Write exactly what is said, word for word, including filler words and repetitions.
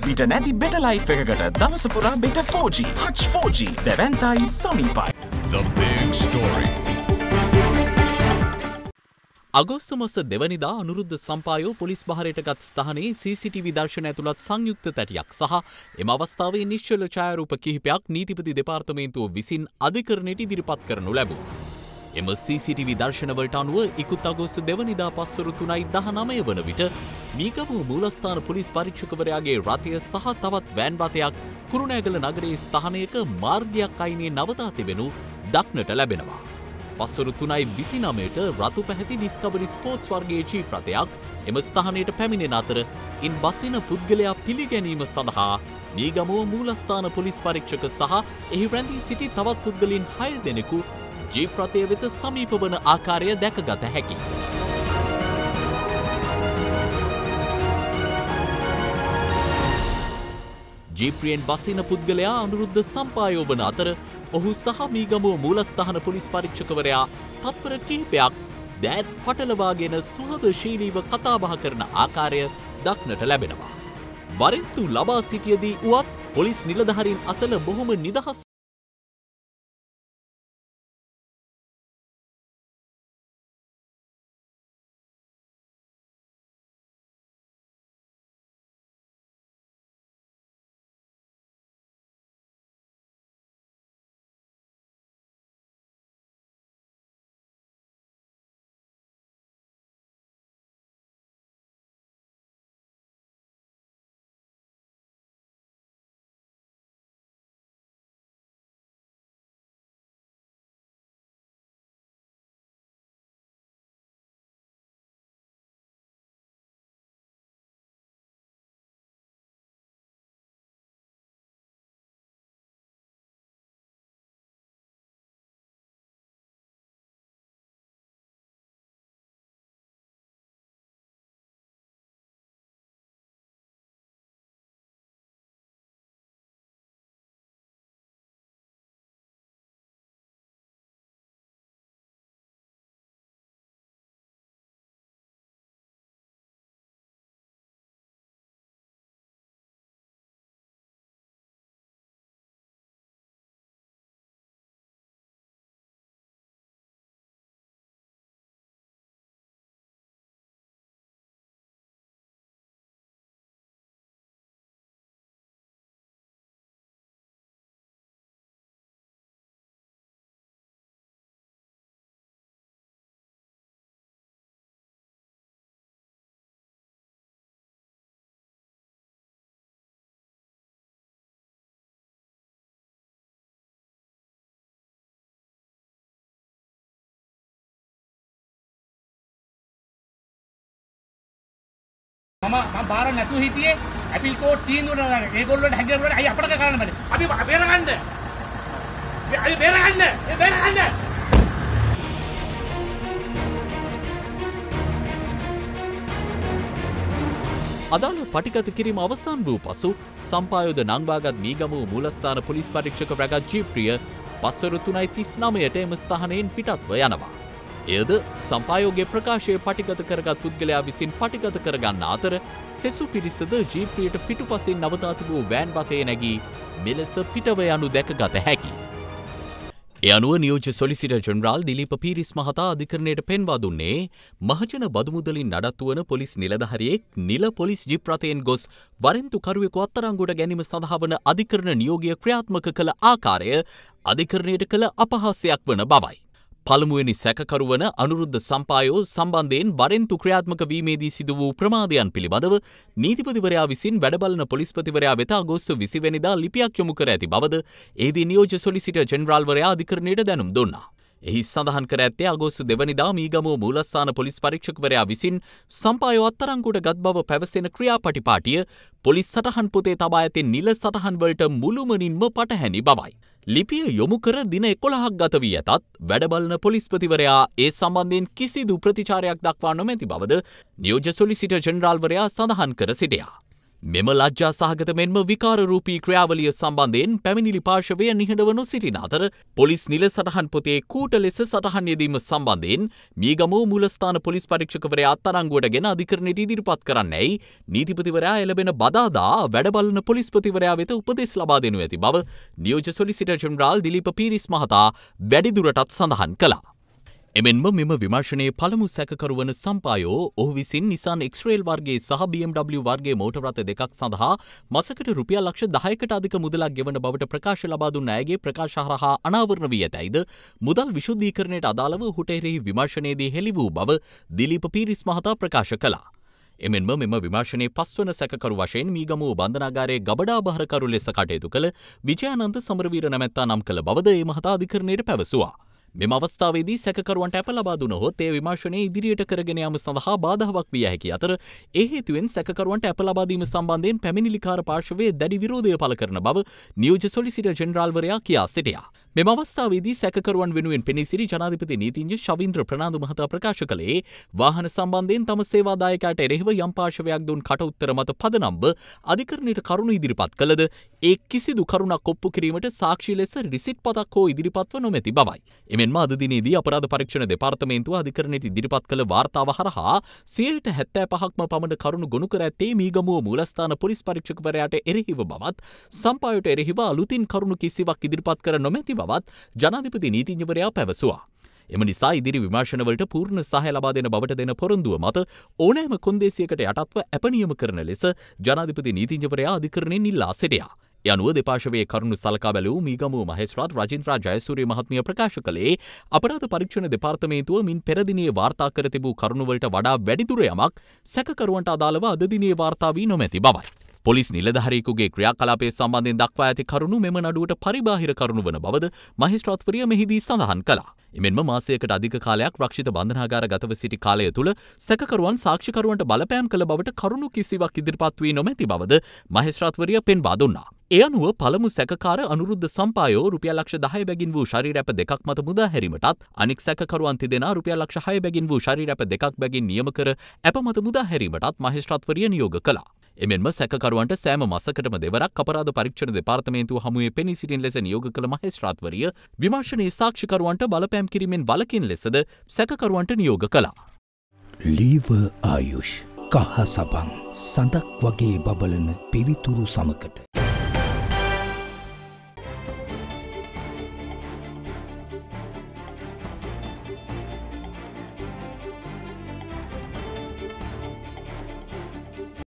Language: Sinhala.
පිට නැති better life එකකට දවස පුරා better four G Hutch four G දැවැන්තයි සමීපයි. The big story. අගෝස්තු මාස දෙවනිදා අනුරුද්ධ සම්පායෝ පොලිස් බහරයට ගත් ස්ථානයේ C C T V දර්ශන ඇතුළත් සංයුක්ත තැටියක් සහ එම අවස්ථාවේ නිශ්චල ඡායාරූප කිහිපයක් නීතිපති දෙපාර්තමේන්තුව විසින් අධිකරණයට ඉදිරිපත් කරනු ලැබුවා. එම C C T V දර්ශනවලට අනුව ඉකුත් අගෝස්තු දෙවනිදා පස්වරු තුනයි දහනවය වන විට මීගමුව මූලස්ථාන පොලිස් පරීක්ෂකවරයාගේ රථය සහ තවත් වෑන් රථයක් කුරුණෑගල නගරයේ ස්ථානයක මාර්ගයක් අයිනේ නවතා තිබෙනු දක්නට ලැබෙනවා. පස්වරු තුනයි විසිනවයට රතු පැහැති ඩිස්කවරි ස්පෝර්ට්ස් වර්ගයේ ජීප් රථයක් එම ස්ථානයට පැමිණෙන අතර ඉන් බසින පුද්ගලයා පිළිගැනීම සඳහා මීගමුව මූලස්ථාන පොලිස් පරීක්ෂක සහ එහි රැඳී සිටි තවත් පුද්ගලයන් හය දෙනෙකු ජීප් රථය වෙත සමීප වන ආකාරය දැකගත හැකියි. ජීප්‍රියෙන් බසින පුද්ගලයා අනුරුද්ධ සම්පායෝ වන අතර ඔහු සහ මීගමුව මූලස්ථාන පොලිස් පරීක්ෂකවරයා තත්පර කිහිපයක් දෑත් පටලවාගෙන සුහදශීලීව කතාබහ කරන ආකාරය දක්නට ලැබෙනවා. වරින්තු ලබා සිටියදී වුවත් පොලිස් නිලධාරීන් අසල බොහොම නිදහස් මම මම බාර නැතුව හිටියේ ඇපිල් කෝට් තීන්දුව නෑ ඒගොල්ලෝ හැංගෙන්න බෑ අයි අපට කරන්න බෑ අපි බේරගන්න අපි බේරගන්න ඒ බේරගන්න අදාළ පටිගත කිරීම අවසන් වූ පසු සම්පායෝද නංවාගත් මීගමුව මූලස්ථාන පොලිස් පරීක්ෂක රැගත් ජීප්‍රිය පස්වරු තුනයි තිස්නවයට එම ස්ථානයෙන් පිටත්ව යනවා. එයද සම්පායෝගේ ප්‍රකාශය පටිගත කරගත් පුද්ගලයා විසින් පටිගත කරගන්න අතර සෙසු පිරිසද ජීප්‍රියට පිටුපසින් නවතා තිබූ වෑන් රථයේ නැගී මෙලෙස පිටව යනු දැකගත හැකියි. ඒ අනුව නියෝජ්‍ය සොලිසිටර් ජෙනරාල් දිලීප පීරිස් මහතා අධිකරණයට පෙන්වා දුන්නේ මහජන බදු මුදලින් නඩත්තු වන පොලිස් නිලධාරියෙක් නිල පොලිස් ජීප් රථයෙන් ගොස් වරින්තුකරුවෙකු අත්අඩංගුවට ගැනීම සඳහා වන අධිකරණ නියෝගය ක්‍රියාත්මක කළ ආකාරය අධිකරණයට කළ අපහාසයක් වන බවයි. පළමුවෙනි සැකකරු වන අනුරුද්ධ සම්පායෝ සම්බන්ධයෙන් වරෙන්තු ක්‍රියාත්මක වීමේදී සිදු වූ ප්‍රමාදයන් පිළිබඳව නීතිපතිවරයා විසින් වැඩබලන පොලිස්පතිවරයා වෙත අගෝස්තු විසි වෙනිදා ලිපියක් යොමු කර ඇති බවද එහිදී නියෝජ්‍ය සොලිසිටර් ජෙනරාල්වරයා අධිකරණයට දැනුම් දුන්නා. එහි සඳහන් කර ඇත්තේ අගෝස්තු දෙවනිදා මීගමුව මූලස්ථාන පොලිස් පරීක්ෂකවරයා විසින් සම්පායෝ අත්අඩංගුවට ගත් බව පැවසෙන ක්‍රියාපටිපාටිය පොලිස් සටහන් පොතේ තබා ඇති නිල සටහන් වලට මුළුමනින්ම පටහැනි බවයි. ලිපිය යොමු කර දින එකොළහක් ගත වී ඇතත් වැඩබලන පොලිස්පතිවරයා ඒ සම්බන්ධයෙන් කිසිදු ප්‍රතිචාරයක් දක්වා නොමැති බවද නියෝජ්‍ය සොලිසිටර් ජෙනරාල්වරයා සඳහන් කර සිටියා. මෙම ලජ්ජා සහගත මෙන්ම විකාරරූපී ක්‍රියාවලිය සම්බන්ධයෙන් පැමිණිලි පාර්ශවය නිහඬව නොසිටින අතර පොලිස් නිල සටහන් පොතේ කූට ලෙස සටහන් යෙදීම සම්බන්ධයෙන් මීගමුව මූලස්ථාන පොලිස් පරීක්ෂකවරයා අත්අඩංගුවටගෙන අධිකරණයට ඉදිරිපත් කරන්නැයි නීතිපතිවරයා එළඹෙන බදාදා වැඩ බලන පොලිස්පතිවරයා වෙත උපදෙස් ලබා දෙනු ඇති බව නියෝජ්‍ය සොලිසිටර් ජෙනරාල් දිලීප පීරිස් මහතා වැඩිදුරටත් සඳහන් කළා. එමෙන්ම මෙම විමර්ශනයේ පළමු සැකකරු වන සම්පායෝ ඔහු විසින් නිසාන් එක්ස්රේල් වර්ගයේ සහ බී එම් ඩබ්ලිව් වර්ගයේ මෝටර් රථ දෙකක් සඳහා මසකට රුපියල් ලක්ෂ දහයකට අධික මුදලක් ගෙවන බවට ප්‍රකාශ ලබා දුන් අයගේ ප්‍රකාශ හරහා අනාවරණ වී ඇතැයිද මුදල් විශුද්ධීකරණයට අදාළව ඔහුට එරෙහි විමර්ශනයේදී හෙළි වූ බව දිලීප පීරිස් මහතා ප්‍රකාශ කළා. එමෙන්ම මෙම විමර්ශනයේ පස්වන සැකකරු වශයෙන් මීගමුව බන්ධනාගාරයේ ගබඩාභාරකරු ලෙස කටයුතු කළ විජයානන්ද සමරවීර නැමැත්තා නම් කළ බවද ඒ මහතා අධිකරණයට පැවසුවා. මෙම අවස්ථාවේදී සැකකරුවන්ට අප ලබා දුනහොත් ඒ විමර්ශනයේ ඉදිරියට කරගෙන යාම සඳහා බාධාවක් විය හැකි අතර ඒ හේතුවෙන් සැකකරුවන්ට අප ලබා දීම සම්බන්ධයෙන් පැමිණිලිකාර පාර්ශවයේ දැඩි විරෝධය පළ කරන බව නියෝජ්‍ය සොලිසිටර් ජෙනරාල්වරයා කියා සිටියා. මෙම අවස්ථාවේදී සැකකරුවන් වෙනුවෙන් පෙනී සිටි ජනාධිපති නීතිඥ ශවීන්ද්‍ර ප්‍රනාන්දු මහතා ප්‍රකාශ කළේ වාහන සම්බන්ධයෙන් තම සේවාදායකයාට එරෙහිව යම් පාර්ශවයක් දුන් කට උත්තර මත පදනම්ව අධිකරණයට කරුණු ඉදිරිපත් කළද ඒ කිසිදු කරුණක් ඔප්පු කිරීමට සාක්ෂි ලෙස රිසිට් පතක් හෝ ඉදිරිපත්ව නොමැති බවයි. එමෙන්ම අද දිනේදී අපරාධ පරීක්ෂණ දෙපාර්තමේන්තුව අධිකරණයට ඉදිරිපත් කළ වාර්තාව හරහා සියයට හැත්තෑ පහක්ම පමණ කරුණු ගොනු කර ඇත්තේ මීගමුව මූලස්ථාන පොලිස් පරීක්ෂකවරයාට එරෙහිව බවත් සම්පායයට එරෙහිව අලුතින් කරුණු කිසිවක් ඉදිරිපත් කර නොමැති බවත් ජනාධිපති නීතිඥවරයා පැවසුවා. එම නිසා ඉදිරි විමර්ශනවලට පූර්ණ සහාය ලබා දෙන බවට දෙන පොරොන්දුව මත ඕනෑම කොන්දේසියකට යටත්ව අප නියම කරන ලෙස ජනාධිපති නීතිඥවරයා අධිකරණයෙන් ඉල්ලා සිටියා. ඒ අනුව දෙපාර්ශවයේ කරුණු සලකා බැලූ මීගමුව මහේස්ත්‍රාත් රජින්ද්‍රා ජයසූරිය මහත්මිය ප්‍රකාශ කළේ අපරාධ පරීක්ෂණ දෙපාර්තමේන්තුව මින් පෙර දිනේ වාර්තා කර තිබූ කරුණුවලට වඩා වැඩිදුර යමක් සැකකරුවන්ට අදාළව අද දිනේ වාර්තා වී නොමැති බවයි. පොලිස් නිලධාරියෙකුගේ ක්‍රියාකලාපයේ සම්බන්ධයෙන් දක්වා ඇති කරුණු මෙම නඩුවට පරිබාහිර කරුණු වන බවද මහේස්ත්‍රාත්වරිය මෙහිදී සඳහන් කළා. එමෙන්ම මාසයකට අධික කාලයක් රක්ෂිත බන්ධනාගාර ගතව සිටි කාලය තුළ සැකකරුවන් සාක්ෂිකරුවන්ට බලපෑම් කළ බවට කරුණු කිසිවක් ඉදිරිපත් වී නොමැති බවද මහේස්ත්‍රාත්වරිය පෙන්වා දුන්නා. ඒ අනුව පළමු සැකකාර අනුරුද්ධ සම්පායෝ රුපියල් ලක්ෂ දහය බැගින් වූ ශරීරැප දෙකක් මත මුදා හැරීමටත් අනෙක් සැකකරුවන් තිදෙනා රුපියල් ලක්ෂ හය බැගින් වූ ශරීරැප දෙකක් බැගින් නියම කර ඇප මත මුදා හැරීමටත් මහේස්ත්‍රාත්වරිය නියෝග කළා. එමෙන්ම සැකකරුවන්ට සෑම මසකටම දෙවරක් අපරාධ පරීක්ෂණ දෙපාර්තමේන්තුව හමුවේ පෙනී සිටින ලෙස නියෝග කළ මහේස්ත්‍රාත්වරිය විමර්ශනයේ සාක්ෂිකරුවන්ට බලපෑම් කිරීමෙන් වළකින ලෙසද සැකකරුවන්ට නියෝග කළා. ලීව ආයුෂ් කහ සබන් සඳක් වගේ බබලන පිවිතුරු සමකට